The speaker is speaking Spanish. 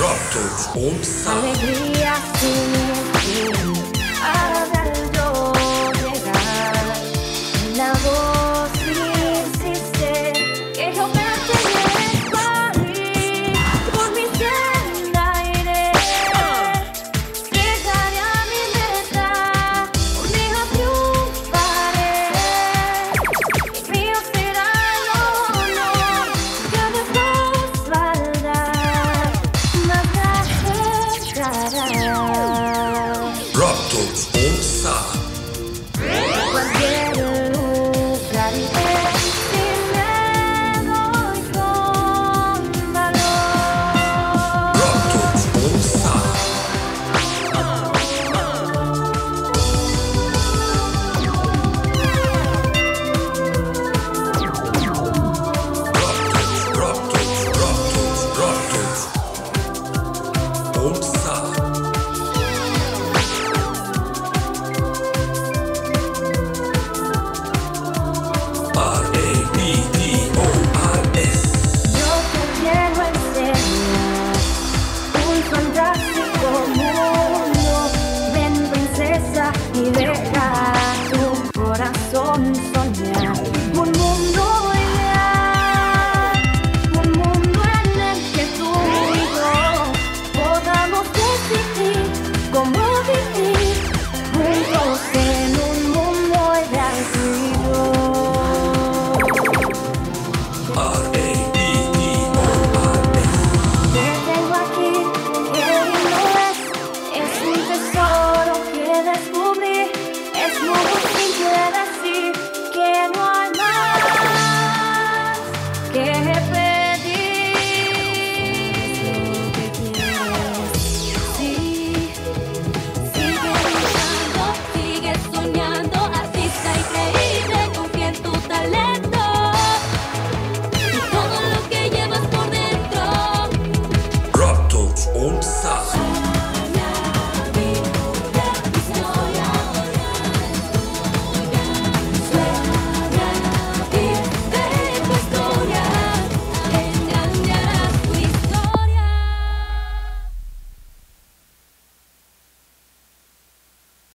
Raptors und Sound. Alegría sin fin, hará yo llegar. La voz insiste que yo pertenezco por mi senda iré. Llegaré a mi meta, conmigo triunfaré. Mío será el honor que después valdrá. Más llegará. Raptors und Sound. Cualquier lugar iré sin miedo y con valor. Raptors und Sound. Raptors und Sound. R-A-P-T-O-R-S. Yo te quiero enseñar un fantástico mundo. Ven, princesa, y deja tu corazón soñar. Un mundo ideal, un mundo en el que tú y yo podamos decidir cómo vivir juntos en un mundo ideal tú y yo. R-A-P-T-O-R-S. Te tengo aquí, qué lindo es un tesoro que descubrí, es muy simple decir que no hay más que pedir. Sí, Sigue soñando, artista increíble, confía en tu talento y todo lo que llevas por dentro. Raptors und Sound.